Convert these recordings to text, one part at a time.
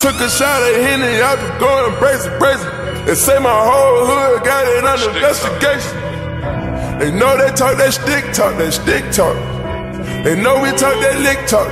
Took a shot at Henny, I been going brazen. They say my whole hood got it under investigation. They know they talk that stick talk. They know we talk that lick talk.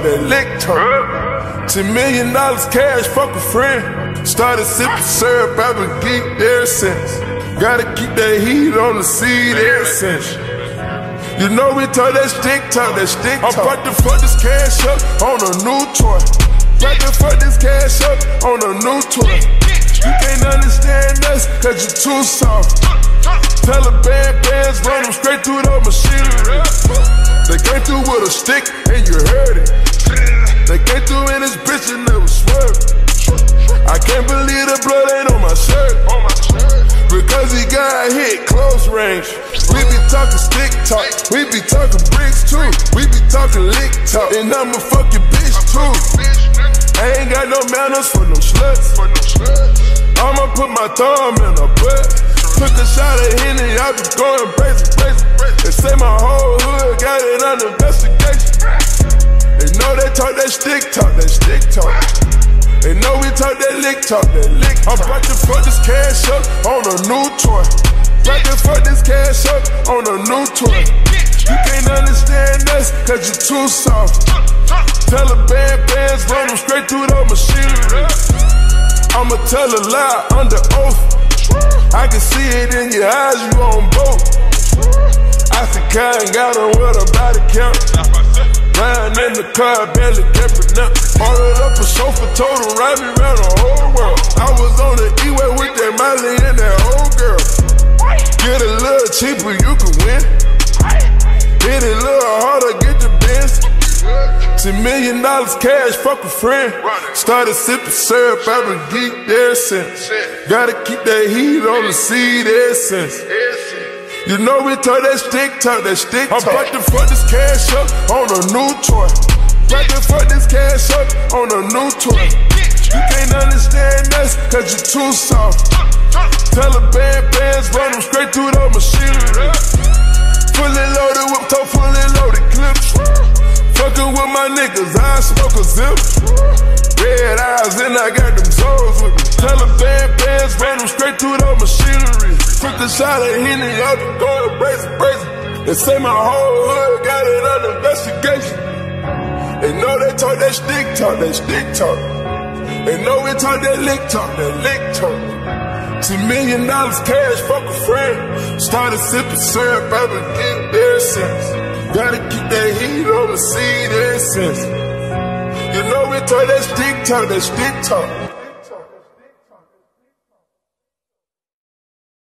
$10 million cash, fuck a friend. Started sipping syrup, I've been geeked ever since. Gotta keep that heat on the seed ever since. You know we talk that stick talk. I'm about to fuck this cash up on a new toy. About to fuck this cash up on a new toy. You can't understand us, cause you too soft. Taliban bands run them straight through the machinery. They came through with a stick and you heard it. They came through in this bitch and never swerved. I can't believe the blood ain't on my shirt. Because he got hit close range. We be talking stick talk, we be talking bricks too. We be talking lick talk, and I'm a fucking bitch too. I ain't got no manners for no sluts. I'ma put my thumb in her butt. Took a shot at Henny, I been going brazen. They say my whole hood got it under investigation. They know they talk that stick talk. They know we talk that lick talk. I'm about to fuck this cash up on a new toy. About to fuck this cash up on a new toy. You can't understand us, cause you too soft. Taliban bands run them straight through the machinery. I'ma tell a lie under oath. I can see it in your eyes, you on both. I see kind got on with a body count. Riding in the car, barely kept up. Ordered up a chauffeur, told him ride me around the whole world. I was on the E-way with that Miley and that old girl. Get a little cheaper, you can win. Hit it a little harder, get the Benz. $10 million cash, fuck a friend. Started sipping syrup, I've been geeked ever since. Gotta keep that heat on the seed ever since. You know we talk that stick talk. I'm about to fuck this cash up on a new toy. About to fuck this cash up on a new toy. You can't understand us, cause you too soft. Taliban bands run them straight through the machinery. Fully loaded whip top, fully loaded clips. Fucking with my niggas, I smoke a zip. Red eyes and I got them zones with me. Taliban bands run them straight through the machinery. Took a shot at Henny, I been going brazen. They say my whole hood got it under investigation. They know they talk that stick talk. They know we talk that lick talk. $10 million cash, fuck a friend. Started sipping syrup, I've been getting ever since. Gotta keep that heat on the seed ever since. You know we talk that stick talk.